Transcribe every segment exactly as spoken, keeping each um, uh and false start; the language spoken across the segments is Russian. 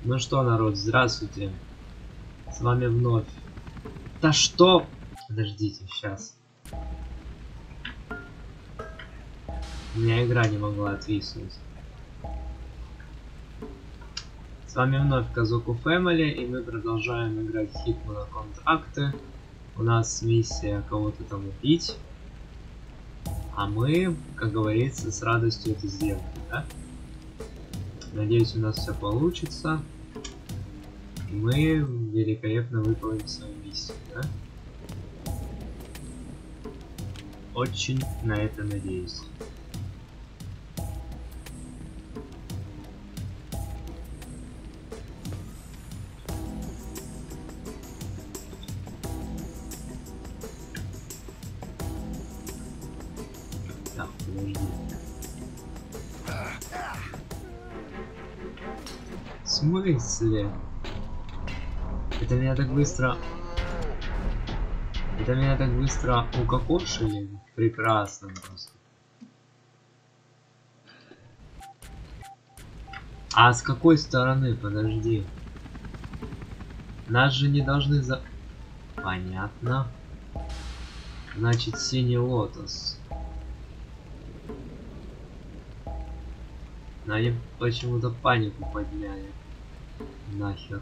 Ну что, народ, здравствуйте. С вами вновь. Да что? Подождите, сейчас. У меня игра не могла отвиснуть. С вами вновь Казуку Фэмили, и мы продолжаем играть Hitman Контракты. У нас миссия кого-то там убить. А мы, как говорится, с радостью это сделаем, да? Надеюсь, у нас все получится. И мы великолепно выполним свою миссию, да? Очень на это надеюсь. Так, подожди. В смысле? Это меня так быстро... Это меня так быстро укокошили? Прекрасно просто. А с какой стороны? Подожди. Нас же не должны за... Понятно. Значит, синий лотос. Но они почему-то панику подняли. Нахер.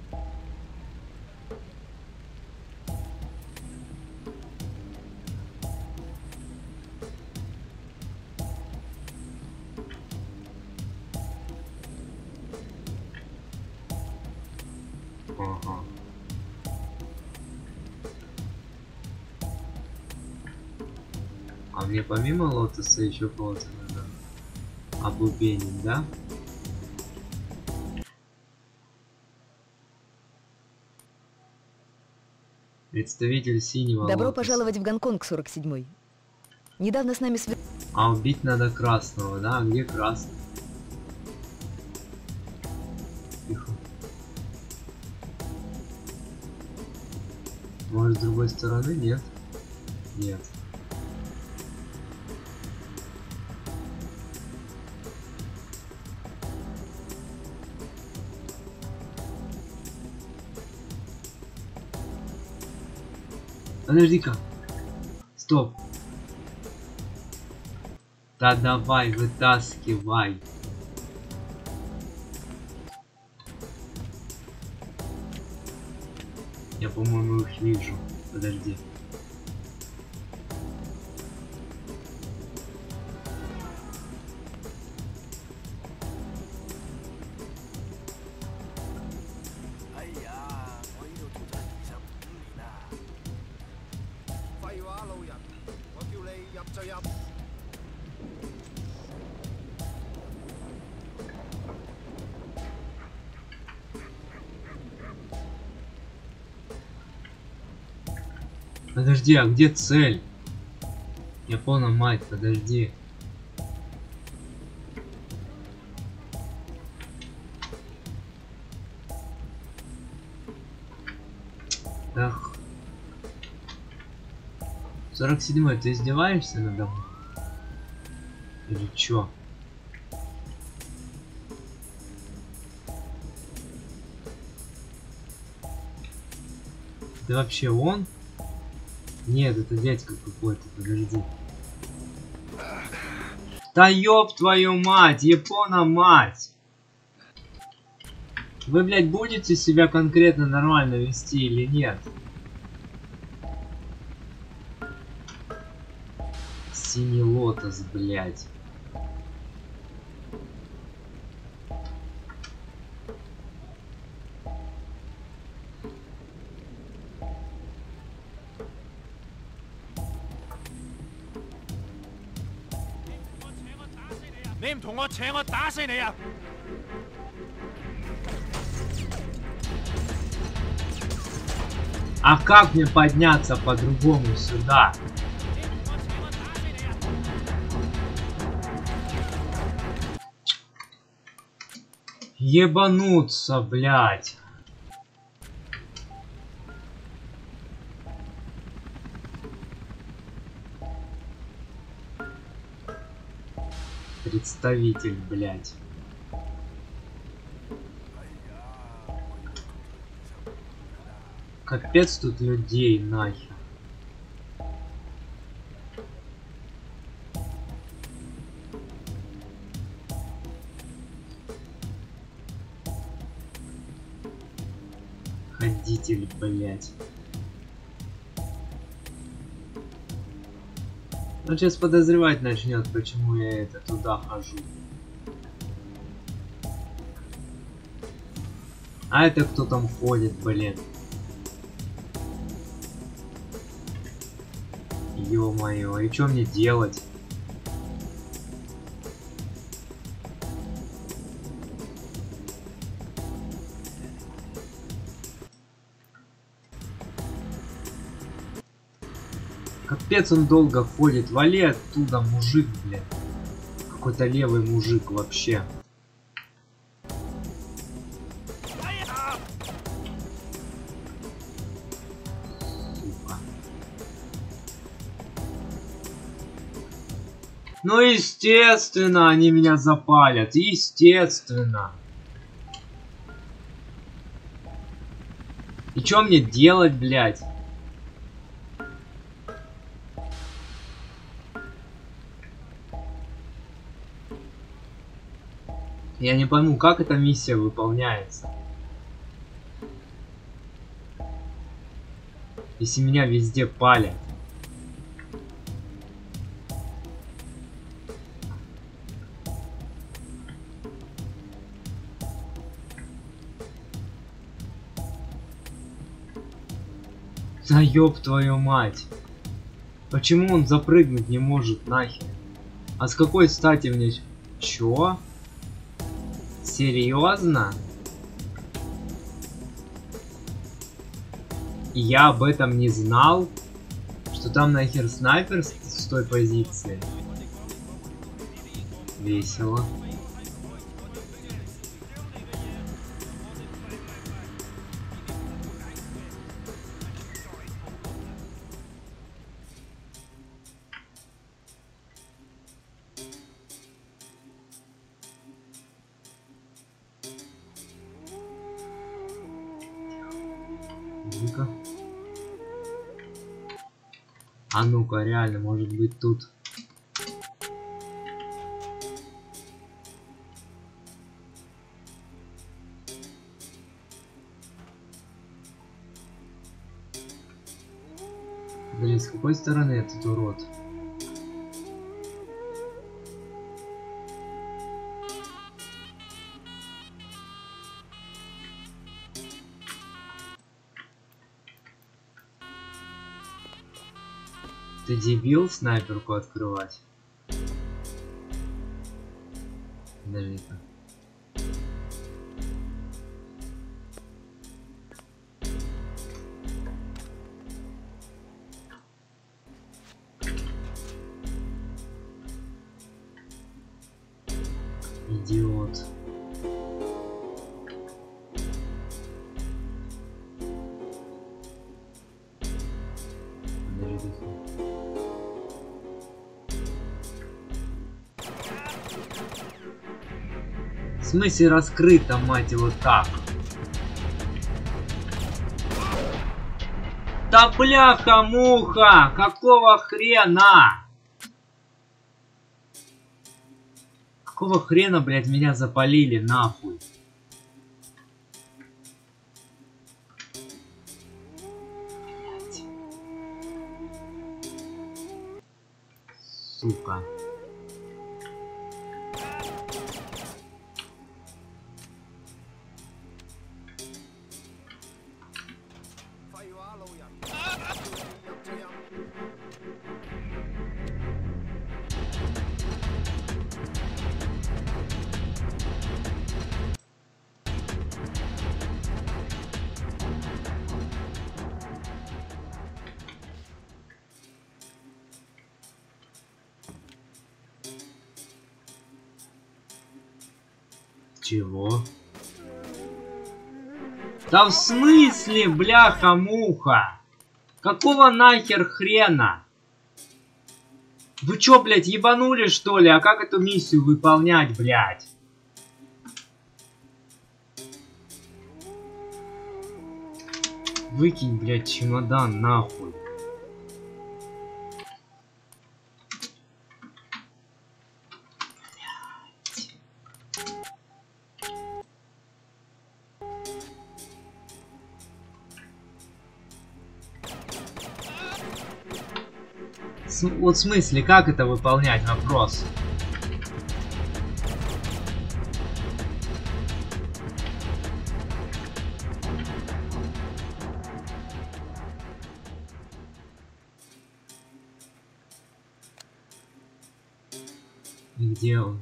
Ага. А мне помимо лотоса еще кого-то надо обубенить, да? Представитель синего Добро лотоса. пожаловать в Гонконг, сорок седьмой. Недавно с нами связались. А убить надо красного, да? А где красный? Тихо. Может, с другой стороны? Нет. Нет. Подожди-ка. Стоп. Да давай, вытаскивай. Я, по-моему, их вижу. Подожди. Подожди, а где цель? Я понял, мать, подожди. Ах. сорок седьмой, ты издеваешься надо мной? Или чё? Ты вообще он? Нет, это дядька какой-то, подожди. Да ёб твою мать, Япона мать! Вы, блядь, будете себя конкретно нормально вести или нет? Синий лотос, блядь. А как мне подняться по-другому сюда? Ебануться, блядь. Представитель, блядь. Капец тут людей нахер. Ходитель, блять. Он сейчас подозревать начнет, почему я это туда хожу. А это кто там ходит, блин? Ё-моё, и что мне делать? Капец, он долго ходит. Вали оттуда, мужик, блин. Какой-то левый мужик вообще. Сука. Ну, естественно, они меня запалят. Естественно. И что мне делать, блядь? Я не пойму, как эта миссия выполняется. Если меня везде палят. Да ёб твою мать. Почему он запрыгнуть не может нахер? А с какой стати мне... Чё? Серьезно? И я об этом не знал? Что там нахер снайпер с, с той позиции? Весело. Ну-ка. А ну-ка, реально, может быть тут. Блин, с какой стороны этот урод? Ты дебил снайперку открывать? Подожди-ка. Идиот. Подожди-ка. В смысле раскрыто, мать его, так? Да бляха-муха! Какого хрена? Какого хрена, блядь, меня запалили, нахуй? Блядь. Сука. Чего? Да в смысле, бляха-муха? Какого нахер хрена? Вы чё, блядь, ебанули что ли? А как эту миссию выполнять, блядь? Выкинь, блядь, чемодан нахуй. С вот в смысле, как это выполнять? Вопрос. И где он?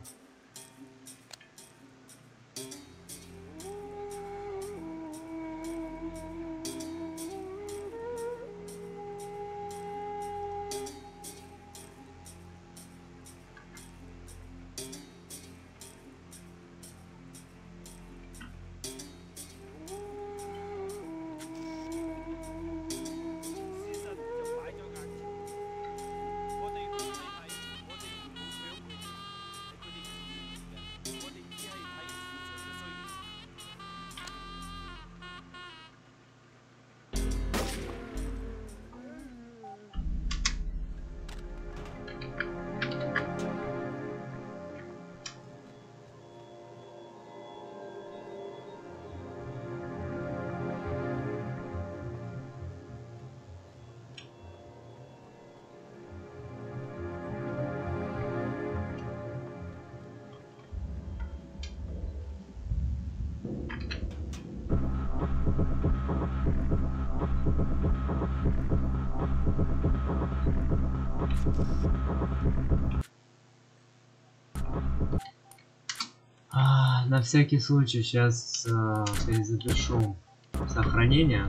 А, на всякий случай сейчас а, перезапишу сохранение.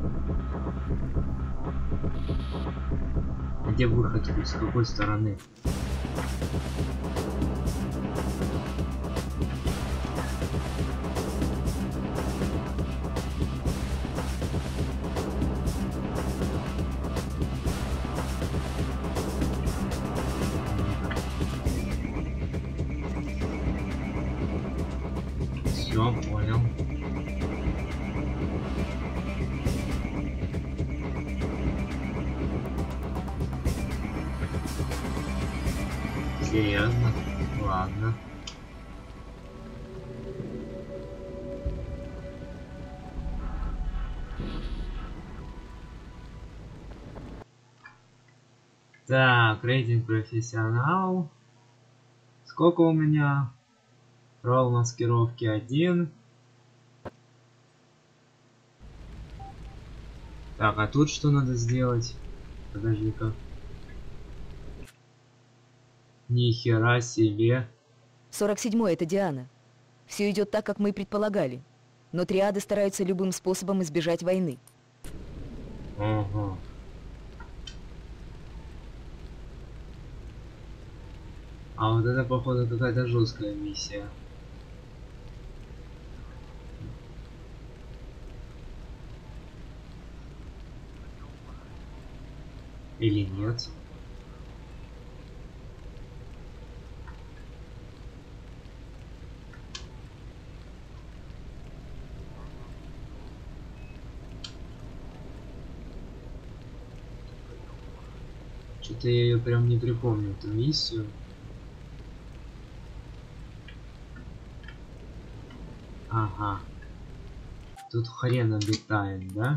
Где выход? С какой стороны? Все, понял. Серьезно? Ладно. Так, рейтинг профессионал. Сколько у меня? Ролл маскировки один. Так, а тут что надо сделать? Подожди-ка. Ни хера себе. сорок седьмой, это Диана. Все идет так, как мы и предполагали. Но триады стараются любым способом избежать войны. Ага. А вот это, походу, какая-то жесткая миссия. Или нет? Что-то я ее прям не припомню, эту миссию. Ага. Тут хрен обитаем, да?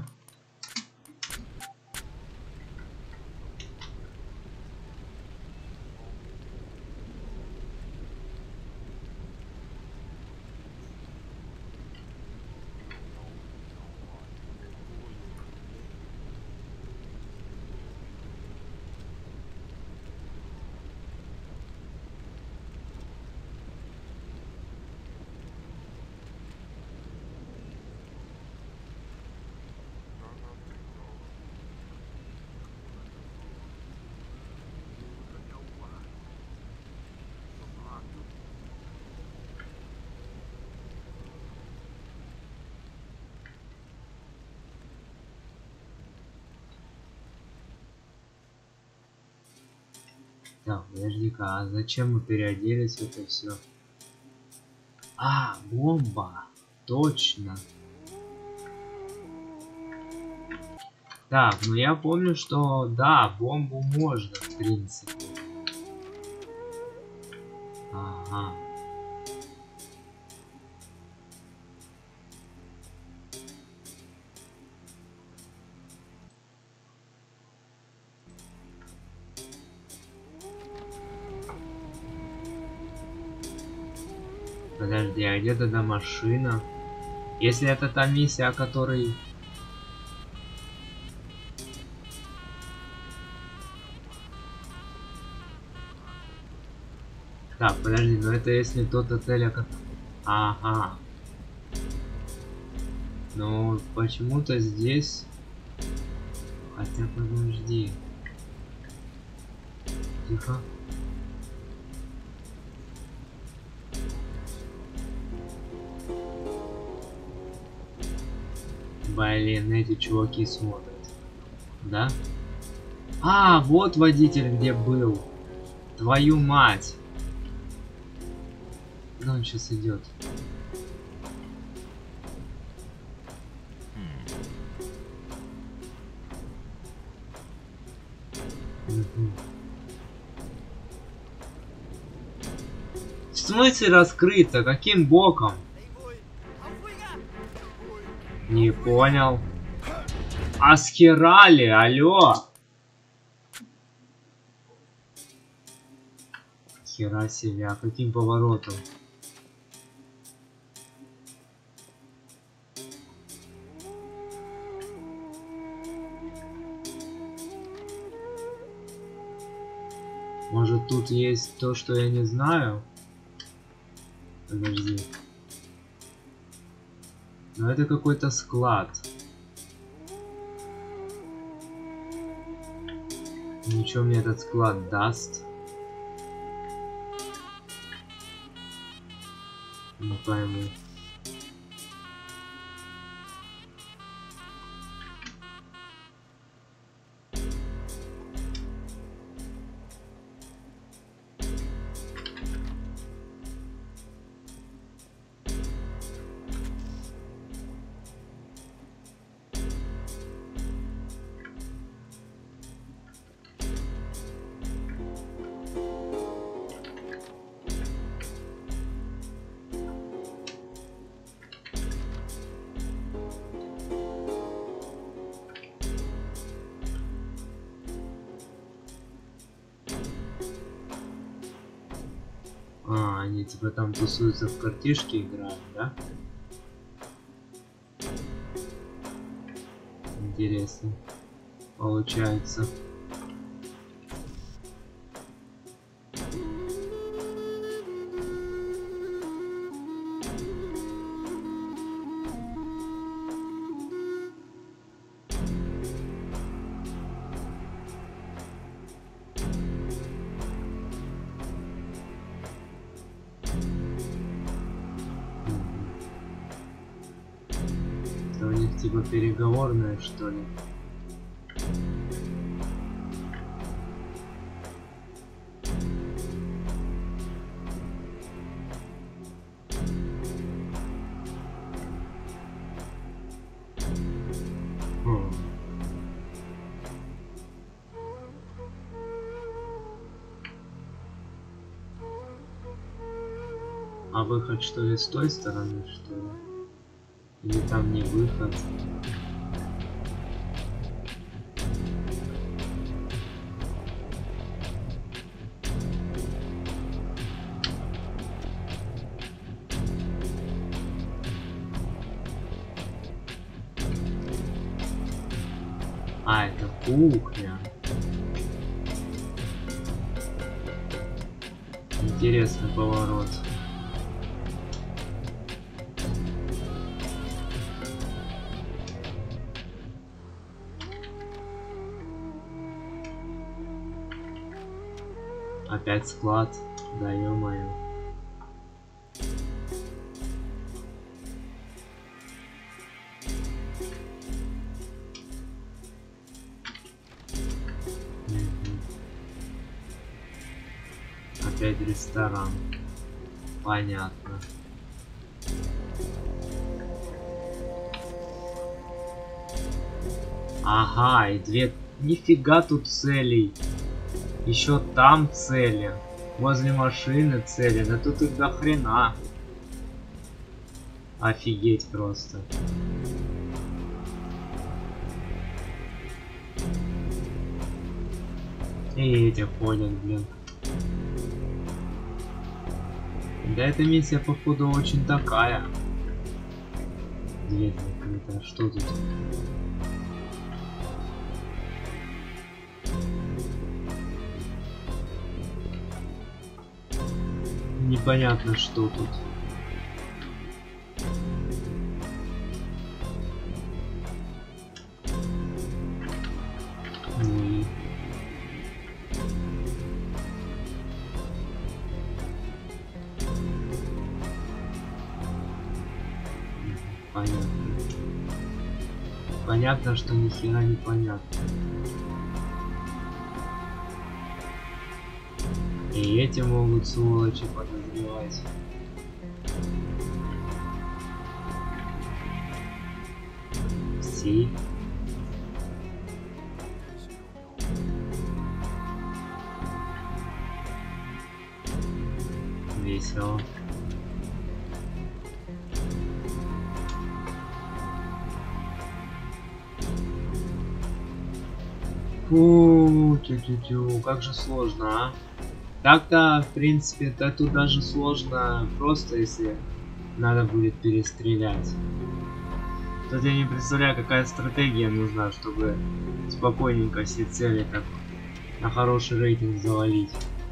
Так, подожди-ка, а зачем мы переоделись в это все? А, бомба! Точно! Так, ну я помню, что да, бомбу можно, в принципе. Ага. Подожди, а где тогда машина? Если это та миссия, о которой... Так, подожди, но это если тот отель, о котором... Ага. Но почему-то здесь... Хотя подожди. Тихо. Блин, эти чуваки смотрят. Да? А, вот водитель где был. Твою мать. Куда он сейчас идет? Угу. В смысле раскрыто? Каким боком? Не понял. Асхерали, алло. Хера себе, а каким поворотом? Может тут есть то, что я не знаю? Подожди. Но это какой-то склад. Ничего мне этот склад даст? Не пойму. А, они типа там тусуются в картишки, играют, да? Интересно. Получается. Это у них типа переговорная, что ли? А выход что ли с той стороны, что ли? Или там не выход? А, это кухня. Интересный поворот. Опять склад, да ё-моё. Опять ресторан. Понятно. Ага, и две... Нифига тут целей. Еще там цели. Возле машины цели. Да тут их до хрена. Офигеть просто. И эти ходят, блин. Да, эта миссия, походу, очень такая. Дверь закрыта. Что тут? Непонятно, что тут. Ой. Понятно. Понятно, что ни хера не понятно. И эти могут сволочи подозревать. Сейф. Весело. Фу, тю-тю-тю, как же сложно, а? Так-то, в принципе, то тут даже сложно, просто если надо будет перестрелять. Тут я не представляю, какая стратегия нужна, чтобы спокойненько все цели так на хороший рейтинг завалить.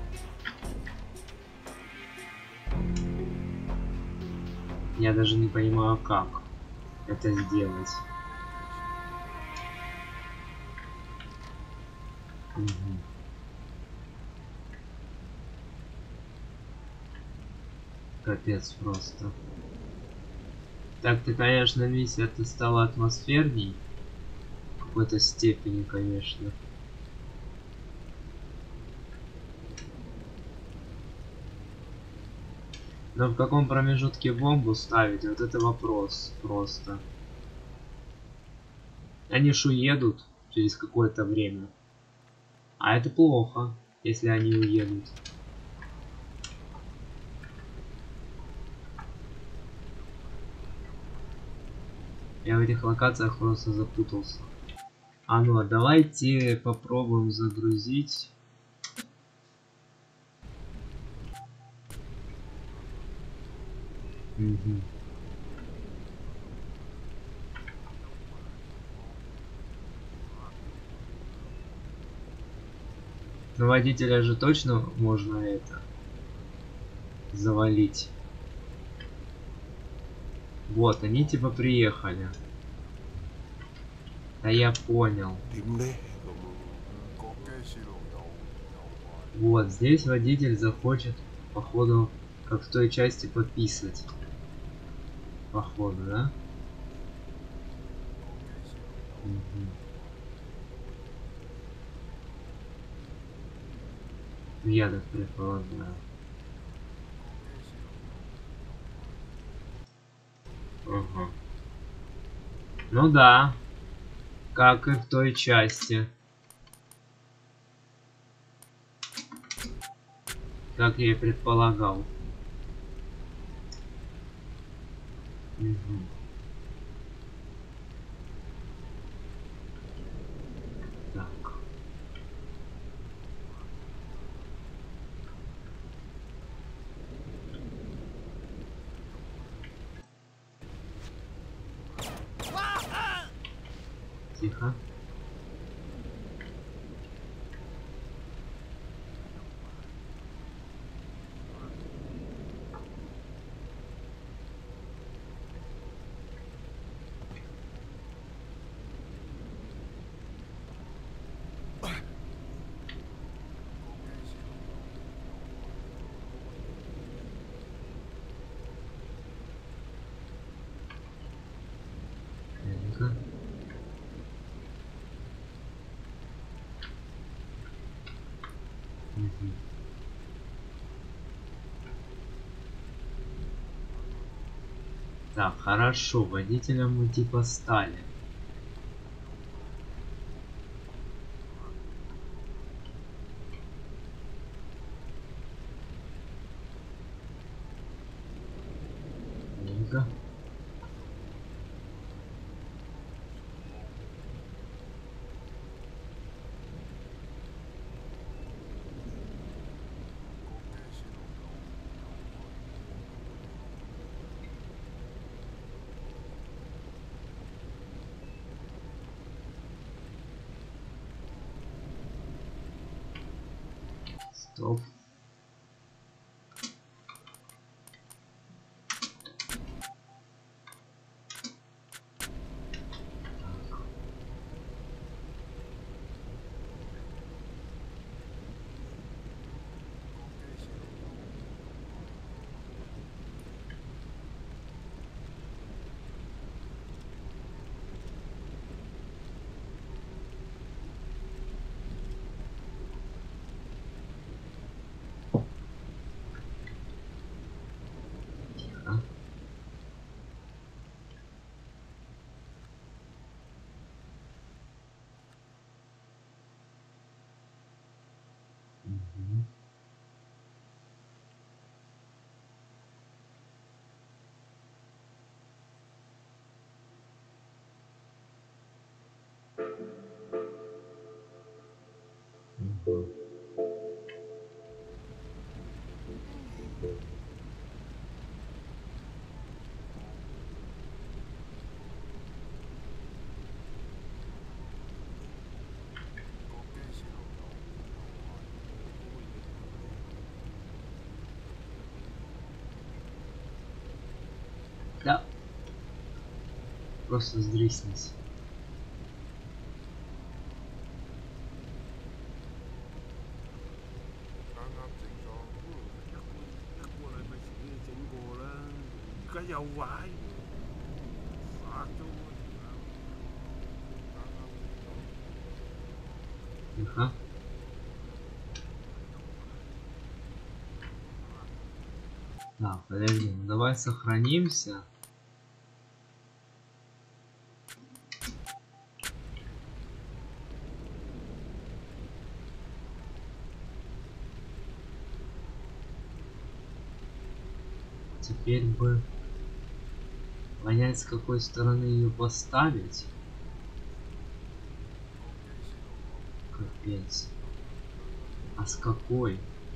Я даже не понимаю, как это сделать. Угу. Капец просто. Так-то, конечно, миссия-то стала атмосферней. В какой-то степени, конечно. Но в каком промежутке бомбу ставить, вот это вопрос просто. Они ж уедут через какое-то время. А это плохо, если они уедут. Я в этих локациях просто запутался. А ну, а давайте попробуем загрузить. Угу. Но водителя же точно можно это завалить. Вот, они типа приехали. Да я понял. Вот, здесь водитель захочет, походу, как в той части, пописать. Походу, да? Угу. Я так предполагаю. Ага. Ну да. Как и в той части. Как я и предполагал. Угу. Так. Тихо. Ну-ка. Угу. Так, хорошо, водителем мы типа стали. Тихо. Стоп. Тихо. Мгм. Мгм. Да. Просто сдриснись. Тихо. Так, подожди, ну давай сохранимся. Теперь бы понять, с какой стороны ее поставить. Капец. А с какой?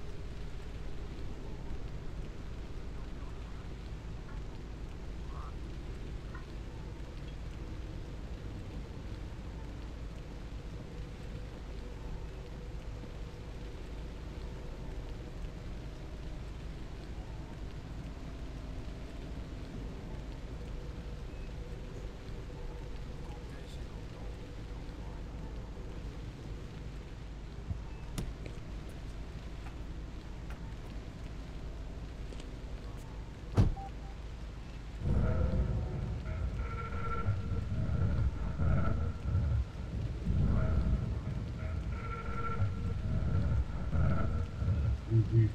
Мгм.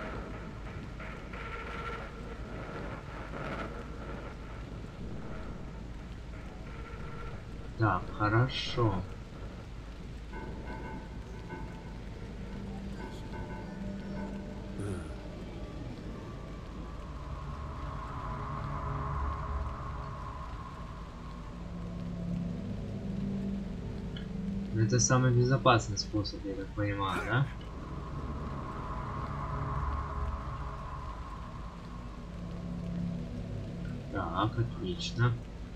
Так, хорошо. Ну, это самый безопасный способ, я так понимаю, да? Так, отлично.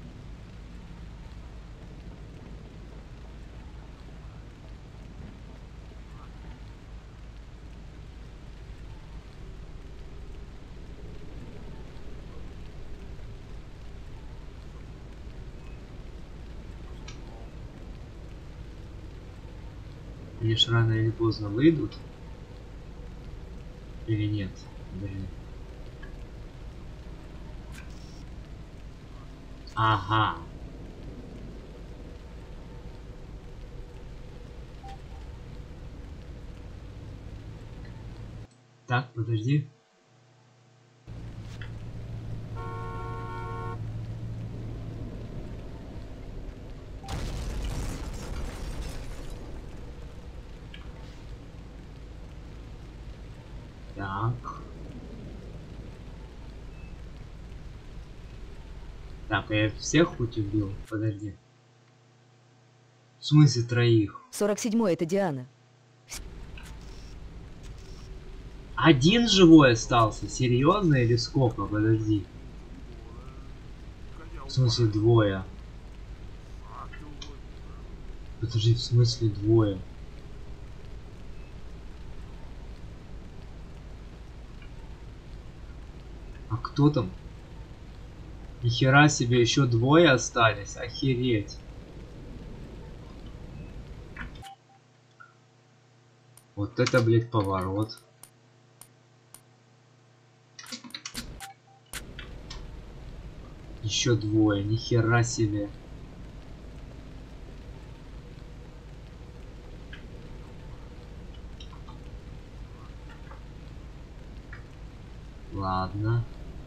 Они ж рано или поздно выйдут. Или нет? Блин. Ага. Так, подожди. Так. Так, я всех хоть убил? Подожди. В смысле троих? сорок седьмой, это Диана. Один живой остался? Серьезно или сколько? Подожди. В смысле двое? Подожди, в смысле двое? А кто там? Нихера себе, еще двое остались, охереть. Вот это, блядь, поворот. Еще двое, нихера себе. Ладно.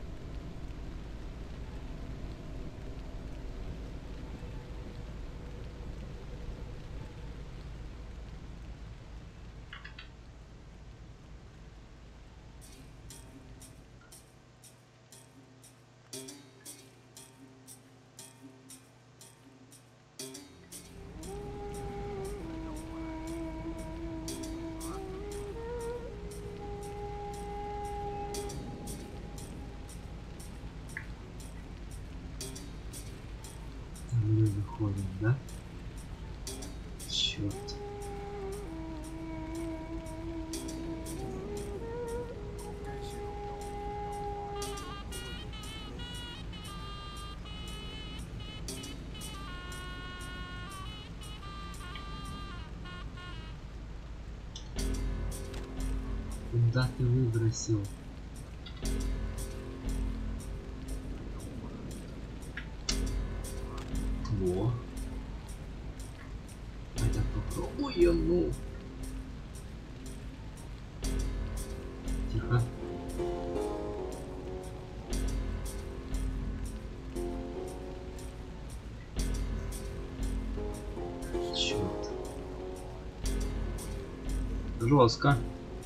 Мы выходим, да? Черт. Куда ты выбросил? Во. Это попробую, ну. Тихо. Черт. Жестко.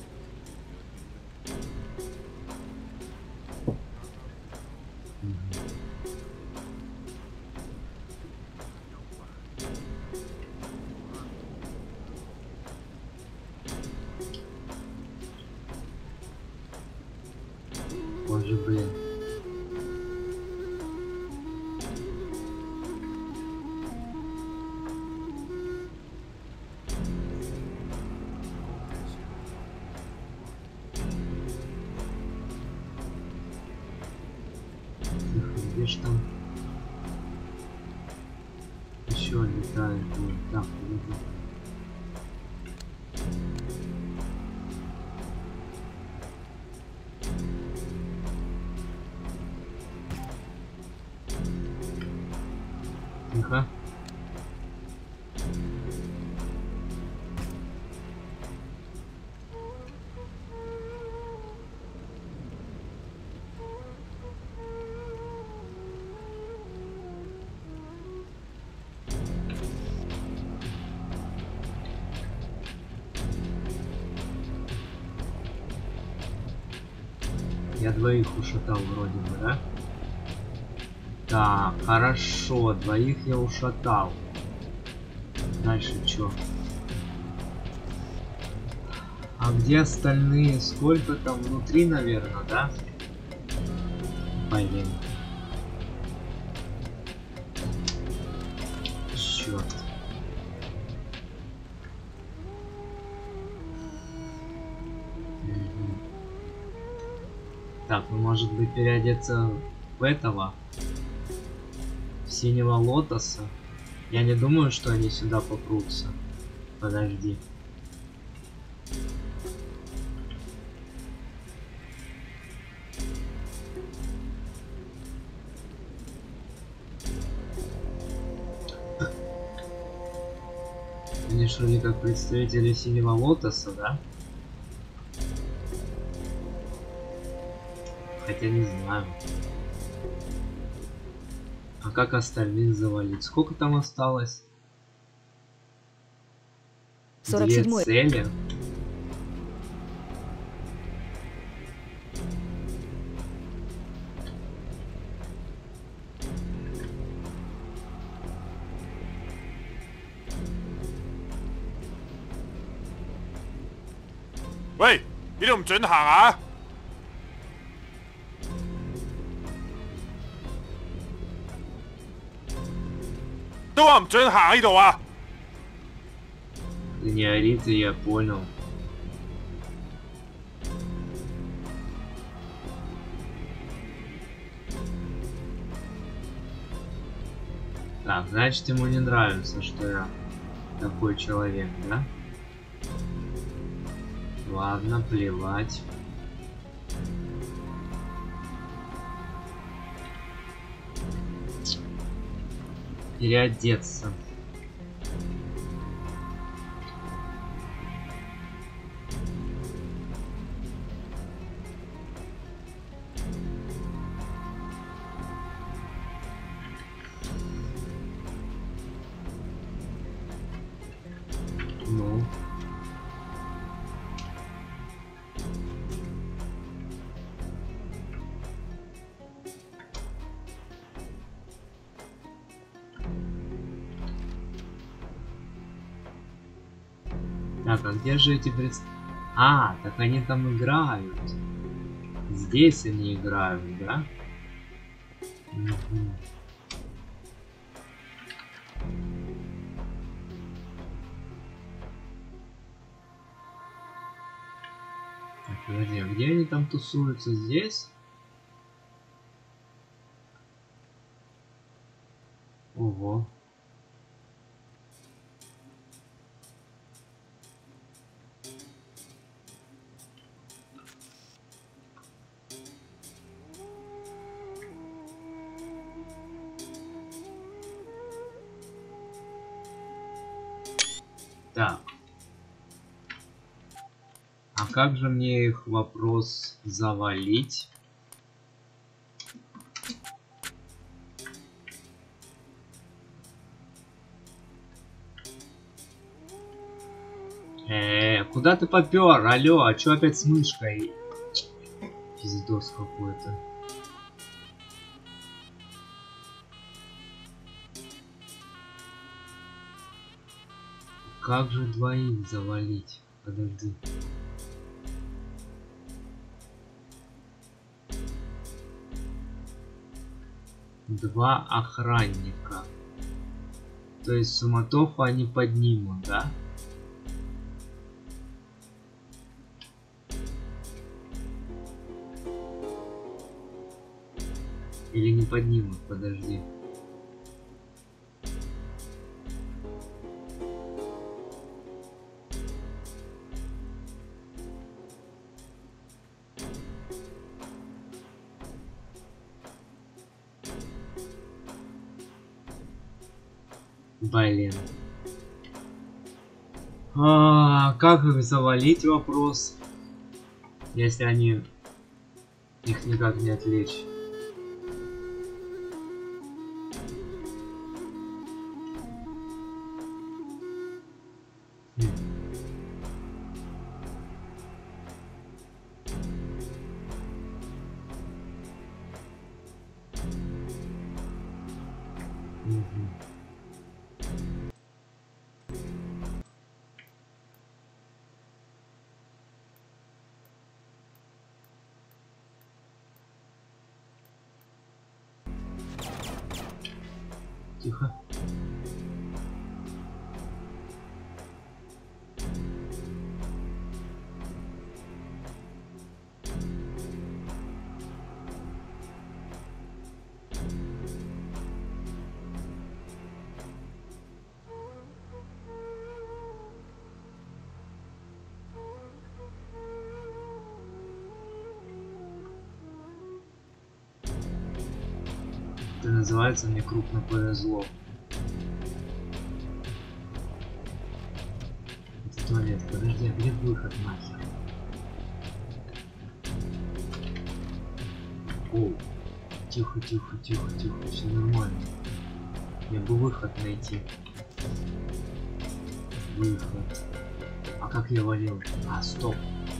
Боже, блин. Тихо, где ж там? Еще летает. Вот так, вот. Тихо. Я двоих ушатал вроде бы, да? Так, хорошо, двоих я ушатал. Дальше чё? А где остальные? Сколько там внутри, наверное, да? Блин. Черт. Так, ну может быть переодеться в этого? В синего лотоса? Я не думаю, что они сюда попрутся. Подожди. Они что ли как представители синего лотоса, да? Хотя не знаю. А как остальных завалить? Сколько там осталось? сорок Две седьмой. цели. 喂，呢度唔准行啊！都話唔准行呢度啊！ Ты не ори, ты, я понял. Так, значит, ему не нравится, что я такой человек, да? Ладно, плевать. Переодеться. Ну. Так, а где же эти пред... А, так они там играют. Здесь они играют, да? Угу. Так, подожди, а где они там тусуются? Здесь? Ого. Так. А как же мне их, вопрос, завалить? Э, куда ты попёр? Алло, а чё опять с мышкой? Пиздос какой-то. Как же двоих завалить? Подожди. Два охранника. То есть суматоху они поднимут, да? Или не поднимут, подожди. Блин. А, как их завалить, вопрос, если они их никак не отвлечь. Хм. Угу. Тихо. Это называется «Мне крупно повезло». Это туалет. Подожди, а где выход нахер? О, тихо, тихо, тихо, тихо, все нормально. Мне бы выход найти. Выход. А как я валил? А, стоп.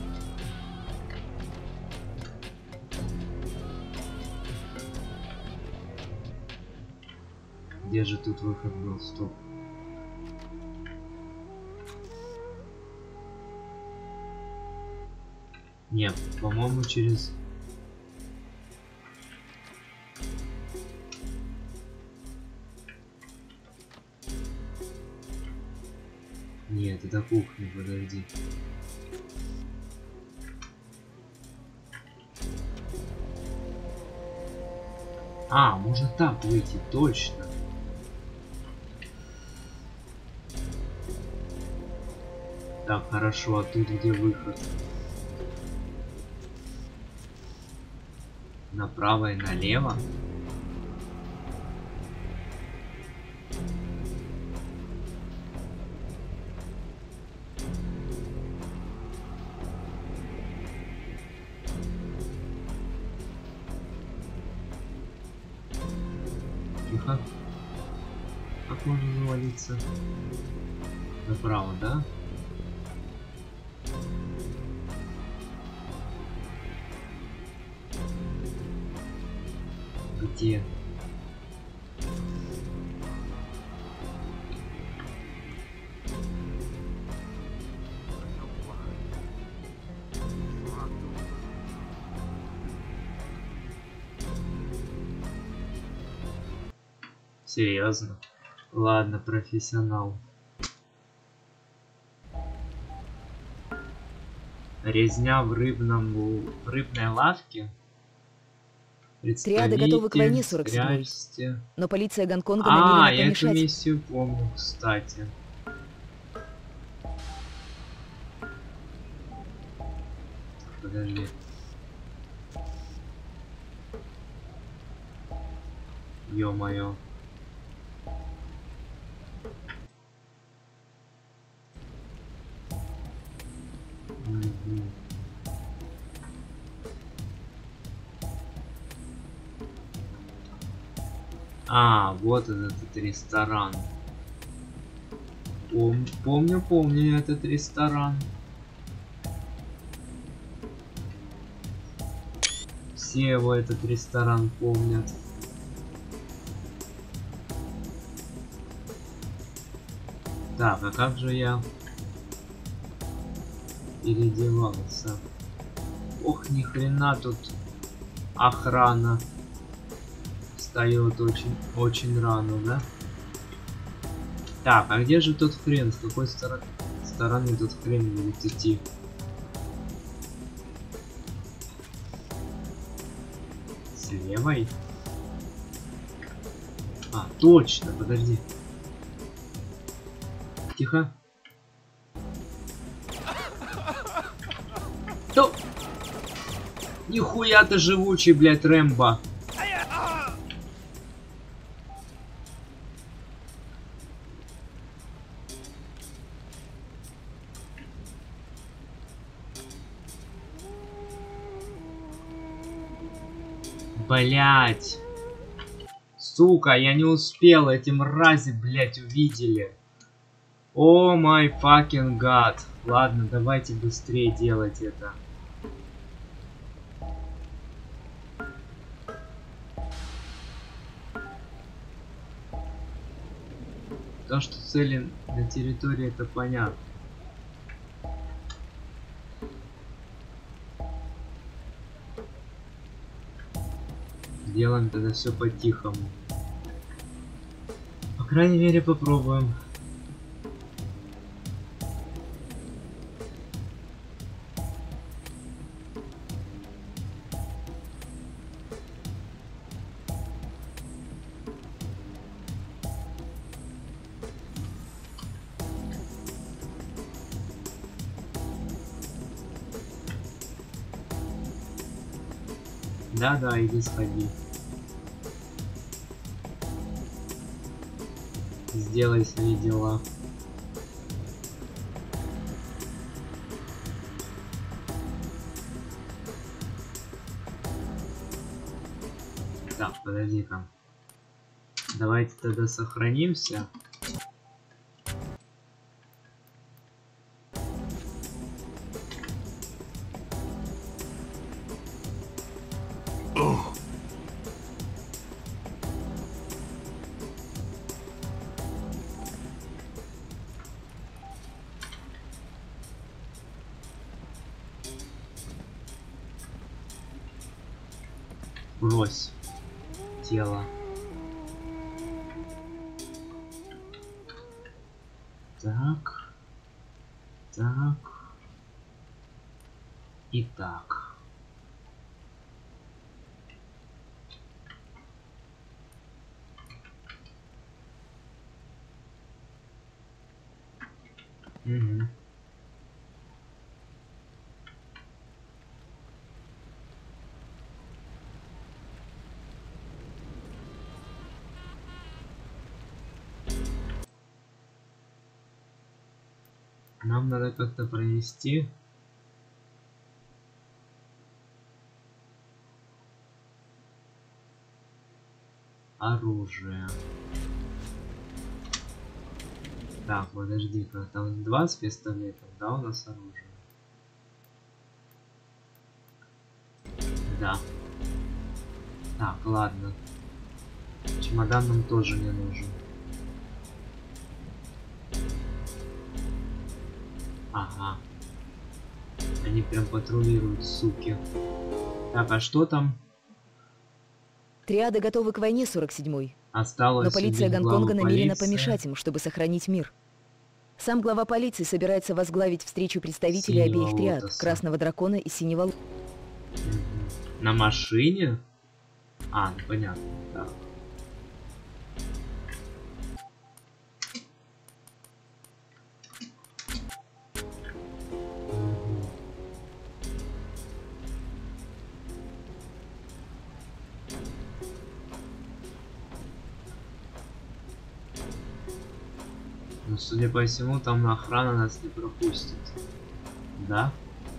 Где же тут выход был? Стоп. Нет, по-моему, через... Нет, это кухня, подожди. А, можно так выйти, точно. Так, хорошо, а тут где выход? Направо и налево? Тихо. Как можно завалиться? Направо, да? Где? Серьезно? Ладно, профессионал. Резня в рыбном в рыбной лавке. Триады готовы к войне, сорок седьмой. Спрячьте. Но полиция Гонконга А, намерена я эту помешать. миссию помню, кстати. Подожди. Ё-моё. Мгм. А, вот этот ресторан. Пом помню, помню этот ресторан. Все его этот ресторан помнят. Так, а как же я переодевался? Ох, ни хрена тут охрана встает очень, очень рано, да? Так, а где же тот хрен? С какой стороны, стороны тот хрен будет идти? С левой? А, точно, подожди. Тихо. То... Нихуя ты живучий, блядь, Рэмбо. Блять. Сука, я не успел, эти мрази, блять, увидели. О май факинг гад. Ладно, давайте быстрее делать это. То, что цели на территории, это понятно. Делаем тогда все по-тихому. По крайней мере, попробуем. Да-да, иди сходи. Сделай свои дела. Так, подожди-ка. Давайте тогда сохранимся. Брось тело. Так. Так. И так. Угу. Нам надо как-то пронести. Оружие. Так, подожди-ка, там двадцать пистолетов, да, у нас оружие? Да. Так, ладно. Чемодан нам тоже не нужен. Ага. Они прям патрулируют, суки. Так, а что там? Триады готовы к войне, сорок седьмой. Осталось. Но полиция убить Гонконга главу намерена полиции. помешать им, чтобы сохранить мир. Сам глава полиции собирается возглавить встречу представителей Синего обеих триад, лотоса. Красного Дракона и Синего Лотоса. Мгм. На машине? А, ну понятно. Так. Мгм. Ну, судя по всему, там охрана нас не пропустит. Да?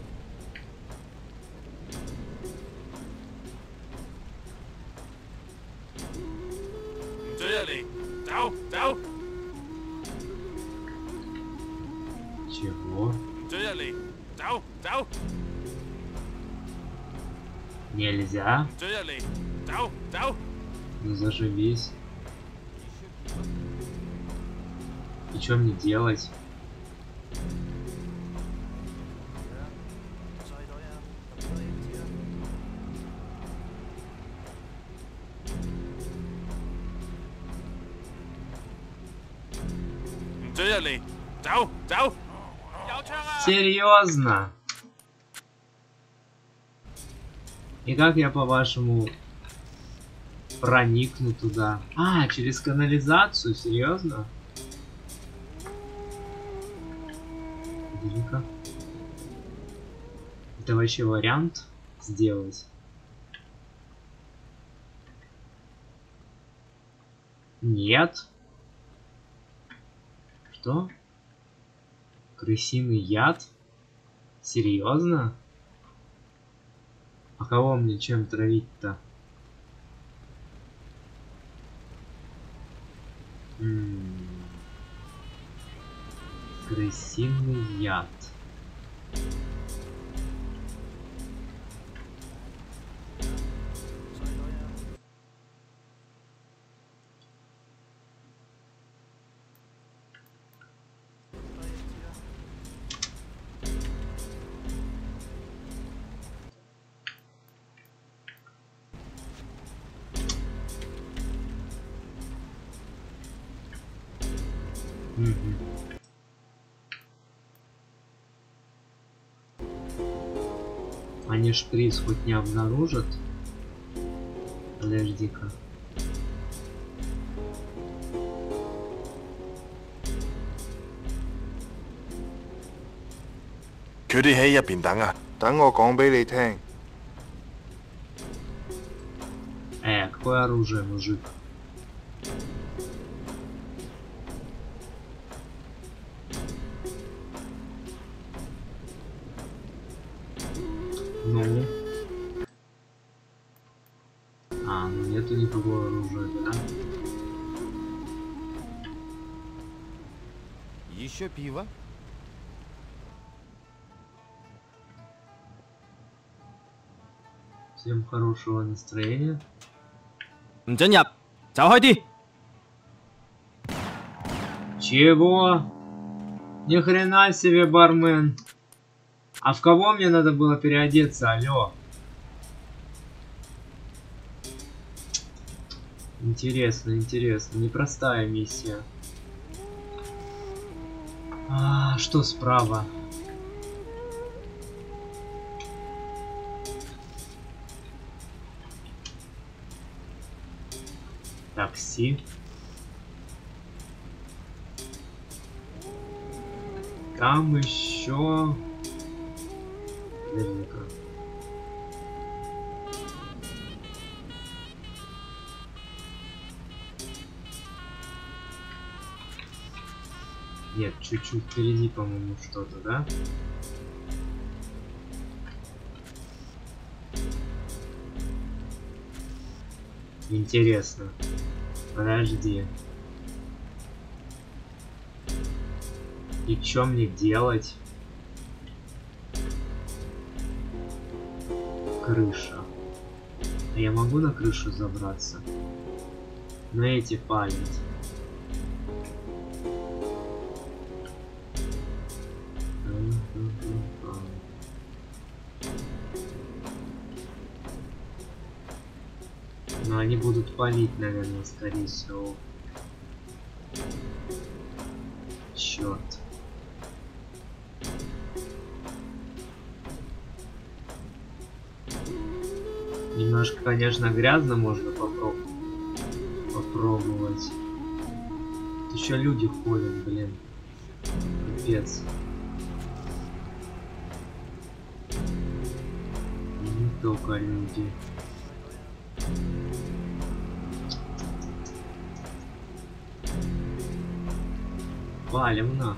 Чего? Нельзя? Ну заживись. И что мне делать? Серьезно? И как я, по-вашему, проникну туда? А, через канализацию? Серьезно? Подожди-ка. Это вообще вариант сделать? Нет. Что? Крысиный яд? Серьезно? А кого мне чем травить-то? М-м-м. Крысиный яд. Мгм. Они шприц хоть не обнаружат? Подожди-ка. 佢哋喺入邊等啊！ 等我講俾你聽。 Э, какое оружие, мужик? Ну. А, ну нету никакого оружия, да? Еще пиво? Всем хорошего настроения. 唔准入，走開啲。 Чего? Ни хрена себе, бармен. А в кого мне надо было переодеться, алло? Интересно, интересно. Непростая миссия. А, что справа? Такси. Там еще... Подожди-ка. Нет, чуть-чуть впереди, по-моему, что-то, да? Интересно. Подожди. И что мне делать? Крыша. А я могу на крышу забраться? На эти палить. Но они будут палить, наверное, скорее всего. Черт. Немножко, конечно, грязно, можно попроб... попробовать. Тут еще люди ходят, блин. Капец. Не только люди. Валим на.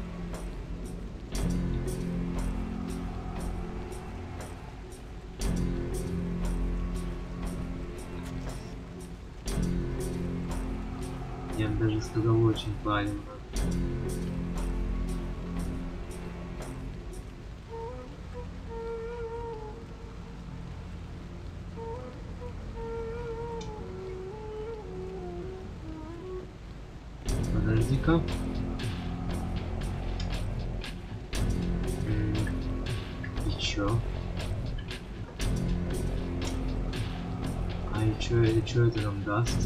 Я бы даже сказал, очень палим. Подожди-ка. И чё? А и чё, и чё это нам даст?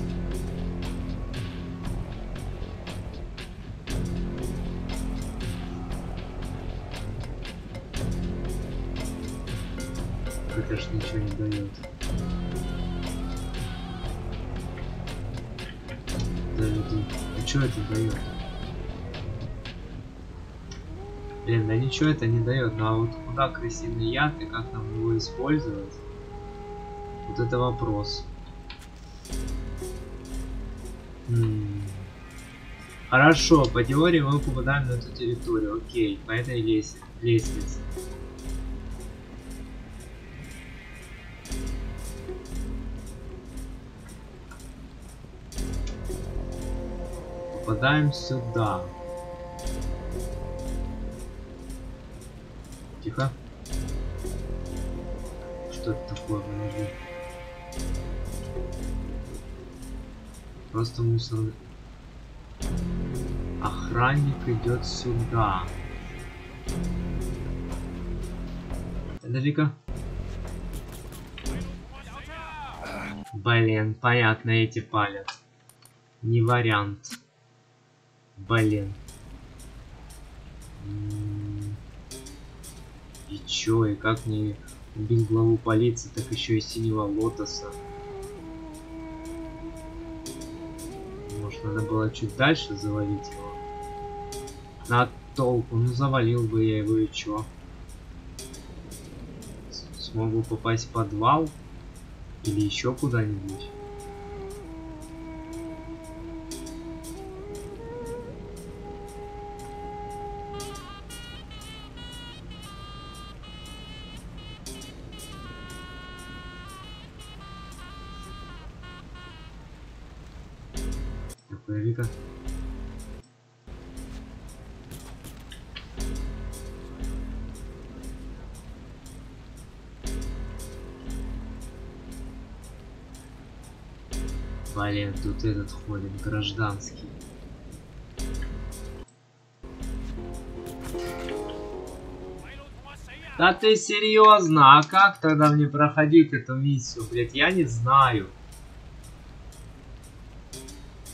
Это ж ничего не дает. Подожди, а что это дает? Блин, да ничего это не дает. Ну а вот куда крысиный яд и как нам его использовать? Вот это вопрос. М-м. Хорошо, по теории мы попадаем на эту территорию. Окей, по этой лес... лестнице. Попадаем сюда. Тихо. Что это такое? Подожди. Просто мусор. Охранник идет сюда. Подожди-ка. Блин, понятно, эти палят. Не вариант. Блин. И чё, и как мне убить главу полиции, так еще и синего лотоса. Может, надо было чуть дальше завалить его. На толку, ну завалил бы я его и чё. Смогу попасть в подвал или еще куда-нибудь. Подожди-ка. Блин, тут этот ходит, гражданский. Да ты серьезно? А как тогда мне проходить эту миссию, блять? Я не знаю.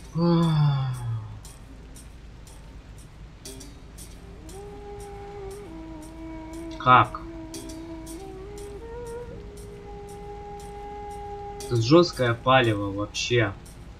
Как? Тут жесткое палево вообще.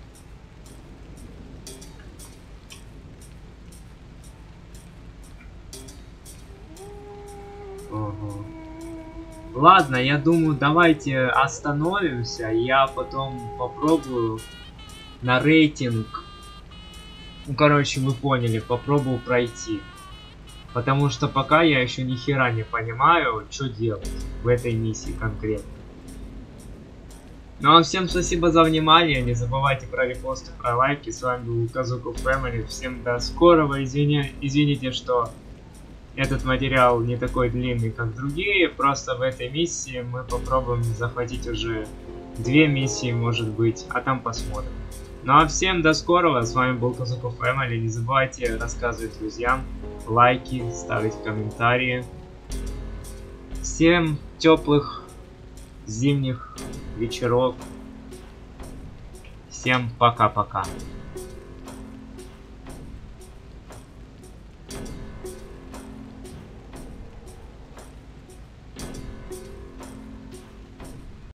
Ого. Ладно, я думаю, давайте остановимся. Я потом попробую на рейтинг. Ну, короче, вы поняли, попробую пройти. Потому что пока я еще ни хера не понимаю, что делать в этой миссии конкретно. Ну а всем спасибо за внимание. Не забывайте про репосты, про лайки. С вами был Казуку Фэмили. Всем до скорого. Извини, извините, что этот материал не такой длинный, как другие. Просто в этой миссии мы попробуем захватить уже две миссии, может быть. А там посмотрим. Ну а всем до скорого. С вами был Казуку Фэмили. Не забывайте рассказывать друзьям, лайки, ставить комментарии. Всем теплых зимних вечеров. Всем пока-пока.